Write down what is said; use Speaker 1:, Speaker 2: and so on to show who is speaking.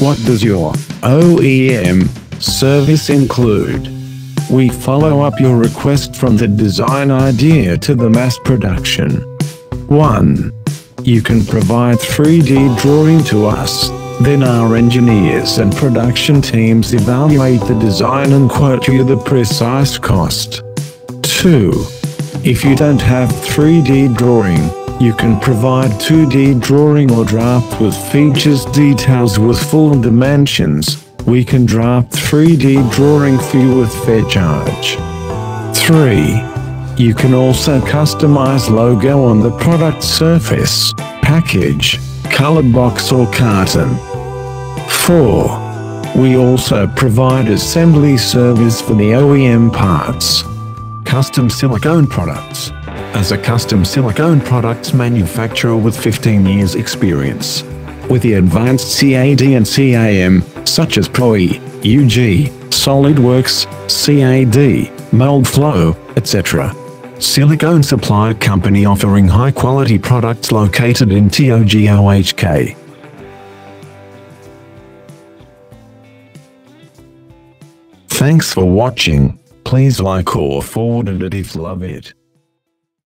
Speaker 1: What does your OEM service include? We follow up your request from the design idea to the mass production. 1. You can provide 3D drawing to us, then our engineers and production teams evaluate the design and quote you the precise cost. 2. If you don't have 3D drawing, you can provide 2D drawing or draft with features details with full dimensions. We can draft 3D drawing for you with fair charge. 3. You can also customize logo on the product surface, package, colored box or carton. 4. We also provide assembly service for the OEM parts. Custom silicone products. As a custom silicone products manufacturer with 15 years experience, with the advanced CAD and CAM, such as ProE, UG, SolidWorks, CAD, Mold Flow, etc. Silicone supply company offering high-quality products located in TOGOHK. Thanks for watching. Please like or forward it if love it.